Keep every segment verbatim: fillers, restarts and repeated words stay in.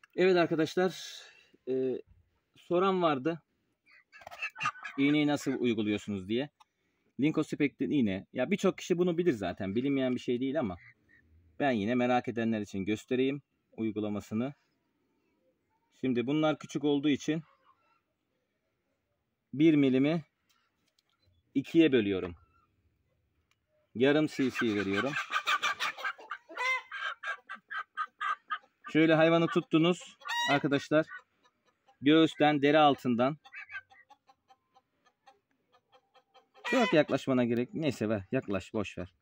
Evet arkadaşlar, e, soran vardı iğneyi nasıl uyguluyorsunuz diye. Linkospektin iğne. Ya birçok kişi bunu bilir zaten. Bilinmeyen bir şey değil ama ben yine merak edenler için göstereyim uygulamasını. Şimdi bunlar küçük olduğu için bir milimi ikiye bölüyorum. Yarım cc veriyorum. Şöyle hayvanı tuttunuz arkadaşlar. Göğüsten, deri altından. Çok yaklaşmana gerek. Neyse ver. Yaklaş. Boş ver.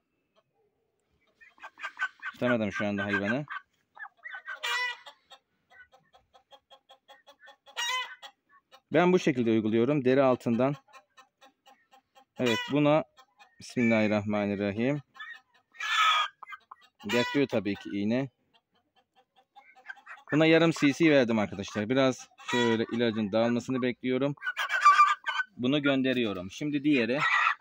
Tutamadım şu anda hayvanı. Ben bu şekilde uyguluyorum. Deri altından. Evet, buna Bismillahirrahmanirrahim. Yakıyor tabii ki iğne. Buna yarım cc verdim arkadaşlar. Biraz şöyle ilacın dağılmasını bekliyorum. Bunu gönderiyorum. Şimdi diğeri.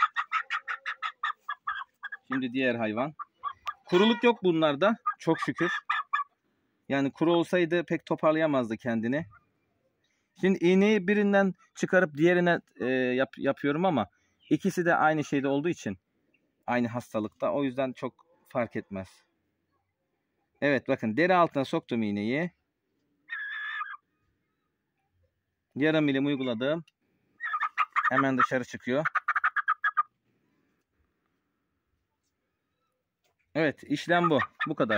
Şimdi diğer hayvan. Kuruluk yok bunlarda. Çok şükür. Yani kuru olsaydı pek toparlayamazdı kendini. Şimdi iğneyi birinden çıkarıp diğerine e, yap, yapıyorum ama ikisi de aynı şeyde olduğu için. Aynı hastalıkta. O yüzden çok fark etmez. Evet bakın, deri altına soktum iğneyi. Yarım milim uyguladım. Hemen dışarı çıkıyor. Evet, işlem bu. Bu kadar.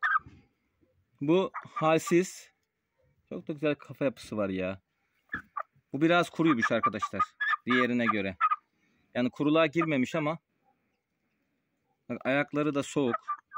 Bu halsiz. Çok da güzel kafa yapısı var ya. Bu biraz kuruymuş arkadaşlar. Diğerine göre. Yani kuruluğa girmemiş ama bak, ayakları da soğuk.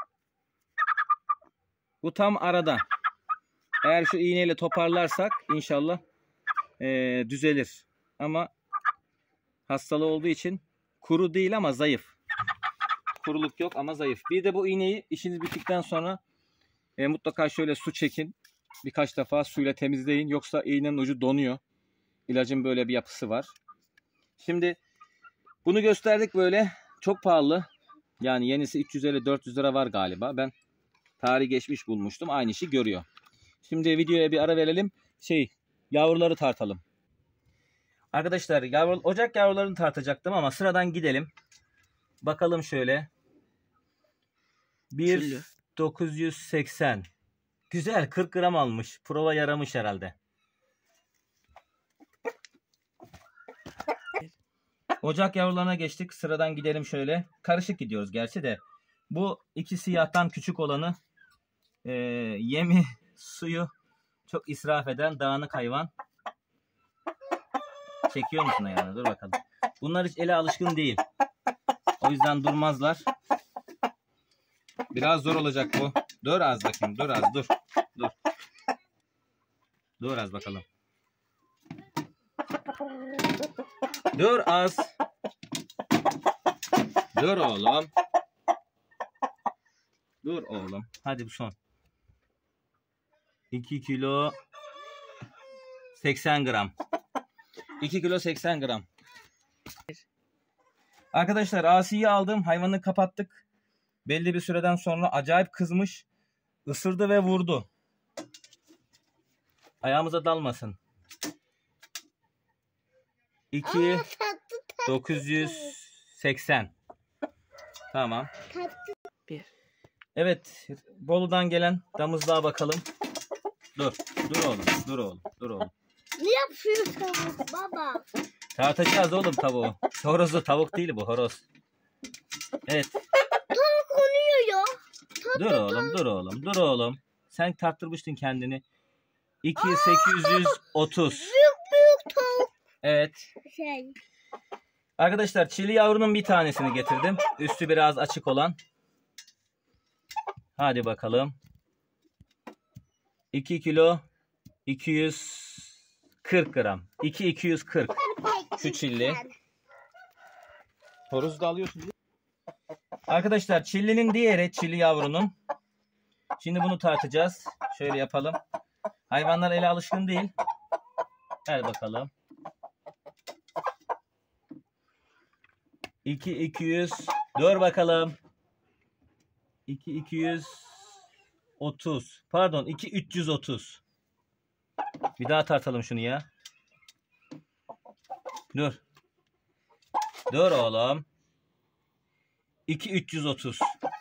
Bu tam arada. Eğer şu iğneyle toparlarsak inşallah ee, düzelir. Ama hastalığı olduğu için kuru değil ama zayıf. Kuruluk yok ama zayıf. Bir de bu iğneyi işiniz bittikten sonra e, mutlaka şöyle su çekin. Birkaç defa suyla temizleyin. Yoksa iğnenin ucu donuyor. İlacın böyle bir yapısı var. Şimdi bunu gösterdik böyle. Çok pahalı. Yani yenisi üç yüz elli dört yüz lira var galiba. Ben tarihi geçmiş bulmuştum. Aynı işi görüyor. Şimdi videoya bir ara verelim. Şey, yavruları tartalım. Arkadaşlar yavru, ocak yavrularını tartacaktım ama sıradan gidelim. Bakalım şöyle. bir bin dokuz yüz seksen. Güzel, kırk gram almış. Prova yaramış herhalde. Ocak yavrularına geçtik. Sıradan gidelim şöyle. Karışık gidiyoruz gerçi de. Bu iki siyahtan küçük olanı e, yemi, suyu çok israf eden dağınık hayvan. Çekiyor musun ayağını? Dur bakalım. Bunlar hiç ele alışkın değil. O yüzden durmazlar. Biraz zor olacak bu. Dur az bakayım. Dur az dur. Dur. Dur az bakalım. Dur az. Dur oğlum. Dur oğlum. Hadi bu son. iki kilo seksen gram. iki kilo seksen gram. Arkadaşlar Asi'yi aldım. Hayvanı kapattık. Belli bir süreden sonra acayip kızmış. Isırdı ve vurdu. Ayağımıza dalmasın. iki bin dokuz yüz seksen. Tamam. Evet. Bolu'dan gelen damızlığa bakalım. Dur. Dur oğlum. Dur oğlum. Dur oğlum. Ne yapıyorsun baba? Tartacağız oğlum tavuğu. Horozlu tavuk değil bu, horoz. Evet. Tavuk konuyor ya. Tatlı Dur oğlum, dur oğlum, dur oğlum. Sen tarttırmıştın kendini. iki bin sekiz yüz otuz. Büyük büyük tavuk. Evet. Şey. Arkadaşlar çili yavrunun bir tanesini getirdim. Üstü biraz açık olan. Hadi bakalım. iki kilo iki yüz kırk gram. iki bin iki yüz kırk. Şu çilli. Horozu da alıyorsun. Arkadaşlar çillinin diğeri, çilli yavrunun. Şimdi bunu tartacağız. Şöyle yapalım. Hayvanlar ele alışkın değil. Ver bakalım. iki bin iki yüz. Dur bakalım. iki bin iki yüz otuz. Pardon, iki üç yüz otuz. Bir daha tartalım şunu ya. Dur. Dur oğlum. iki üç yüz otuz.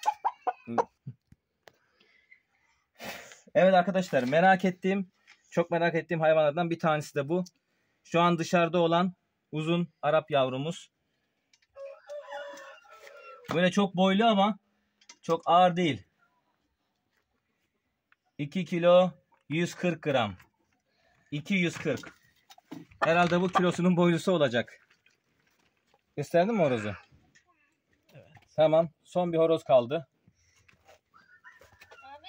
Evet arkadaşlar, merak ettiğim, çok merak ettiğim hayvanlardan bir tanesi de bu. Şu an dışarıda olan uzun Arap yavrumuz. Böyle çok boylu ama çok ağır değil. iki kilo yüz kırk gram. iki yüz kırk. Herhalde bu kilosunun boylusu olacak. Gösterdin mi horozu? Evet. Tamam. Son bir horoz kaldı. Abi.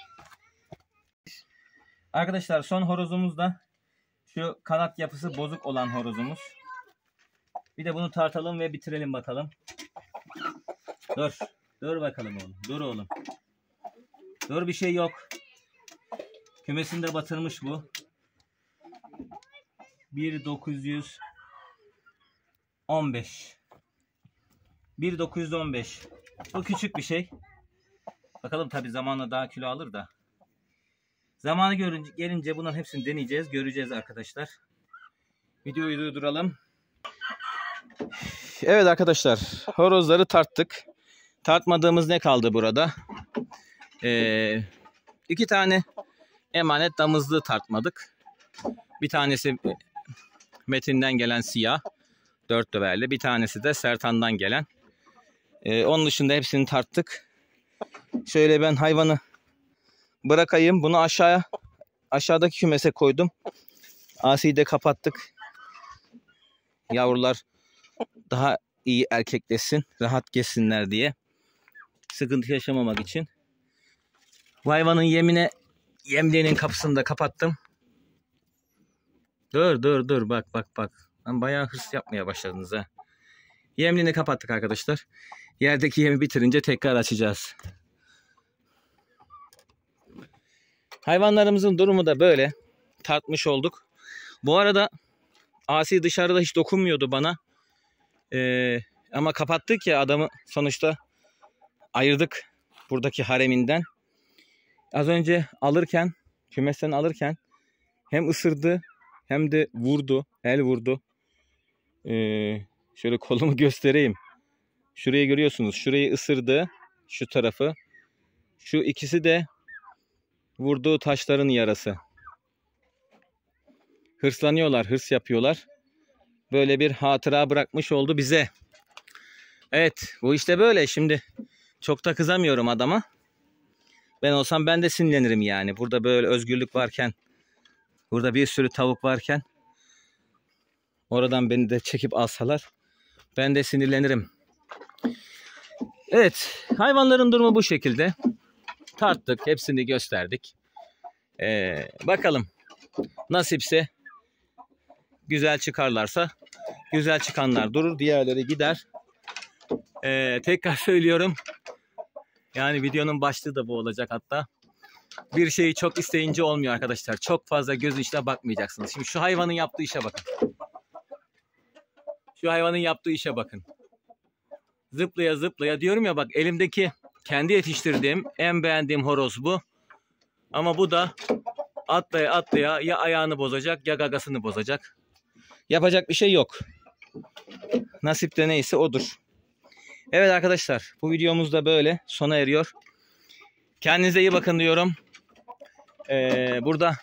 Arkadaşlar son horozumuz da şu kanat yapısı bozuk olan horozumuz. Bir de bunu tartalım ve bitirelim bakalım. Dur. Dur bakalım oğlum. Dur oğlum. Dur, bir şey yok. Kümesini de batırmış bu. bir bin dokuz yüz on beş. bir bin dokuz yüz on beş. Bu küçük bir şey. Bakalım tabi zamanla daha kilo alır da. Zamanı görünce, gelince bunların hepsini deneyeceğiz. Göreceğiz arkadaşlar. Videoyu durduralım. Evet arkadaşlar. Horozları tarttık. Tartmadığımız ne kaldı burada? Ee, iki tane emanet damızlığı tartmadık. Bir tanesi Metin'den gelen siyah. Dört döverli. Bir tanesi de Sertan'dan gelen. Ee, onun dışında hepsini tarttık. Şöyle ben hayvanı bırakayım. Bunu aşağıya aşağıdaki kümese koydum. Asi'yi de kapattık. Yavrular daha iyi erkekleşsin. Rahat geçsinler diye. Sıkıntı yaşamamak için. Bu hayvanın yemine yemliğinin kapısını da kapattım. Dur dur dur bak bak bak. Lan bayağı hırs yapmaya başladınız ha. Yemliğini kapattık arkadaşlar. Yerdeki yemi bitirince tekrar açacağız. Hayvanlarımızın durumu da böyle. Tartmış olduk. Bu arada Asi dışarıda hiç dokunmuyordu bana. Ee, ama kapattık ya, adamı sonuçta ayırdık buradaki hareminden. Az önce alırken, kümesten alırken hem ısırdı hem de vurdu. El vurdu. Ee, şöyle kolumu göstereyim. Şurayı görüyorsunuz. Şurayı ısırdı. Şu tarafı. Şu ikisi de vurduğu taşların yarası. Hırslanıyorlar, hırs yapıyorlar. Böyle bir hatıra bırakmış oldu bize. Evet, bu işte böyle. Şimdi çok da kızamıyorum adama. Ben olsam ben de sinirlenirim yani. Burada böyle özgürlük varken, burada bir sürü tavuk varken, oradan beni de çekip alsalar ben de sinirlenirim. Evet, hayvanların durumu bu şekilde. Tarttık, hepsini gösterdik. Ee, bakalım nasipse güzel çıkarlarsa, güzel çıkanlar durur, diğerleri gider. Ee, tekrar söylüyorum. Yani videonun başlığı da bu olacak hatta. Bir şeyi çok isteyince olmuyor arkadaşlar. Çok fazla göz içine bakmayacaksınız. Şimdi şu hayvanın yaptığı işe bakın. Şu hayvanın yaptığı işe bakın. Zıplaya zıplaya diyorum ya, bak elimdeki kendi yetiştirdiğim en beğendiğim horoz bu. Ama bu da atlaya atlaya ya ayağını bozacak ya gagasını bozacak. Yapacak bir şey yok. Nasip de neyse odur. Evet arkadaşlar, bu videomuz da böyle sona eriyor. Kendinize iyi bakın diyorum. Ee, burada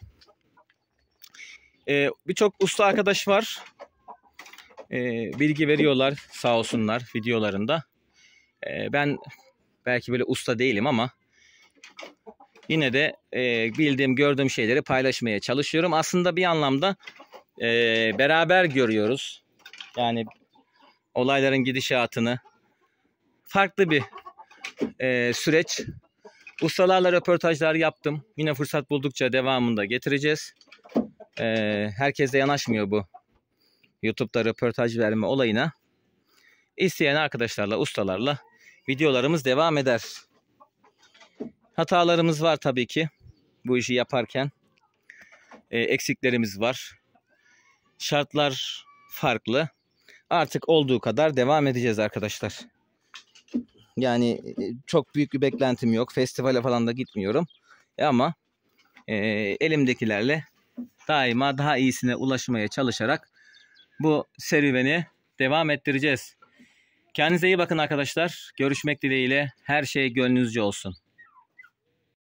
e, birçok usta arkadaş var. E, bilgi veriyorlar sağ olsunlar videolarında. E, ben belki böyle usta değilim ama yine de e, bildiğim, gördüğüm şeyleri paylaşmaya çalışıyorum. Aslında bir anlamda e, beraber görüyoruz. Yani olayların gidişatını. Farklı bir e, süreç. Ustalarla röportajlar yaptım. Yine fırsat buldukça devamında getireceğiz. E, herkes de yanaşmıyor bu YouTube'da röportaj verme olayına. İsteyen arkadaşlarla, ustalarla videolarımız devam eder. Hatalarımız var tabii ki bu işi yaparken. E, eksiklerimiz var. Şartlar farklı. Artık olduğu kadar devam edeceğiz arkadaşlar. Yani çok büyük bir beklentim yok. Festivale falan da gitmiyorum. E ama e, elimdekilerle daima daha iyisine ulaşmaya çalışarak bu serüveni devam ettireceğiz. Kendinize iyi bakın arkadaşlar. Görüşmek dileğiyle. Her şey gönlünüzce olsun.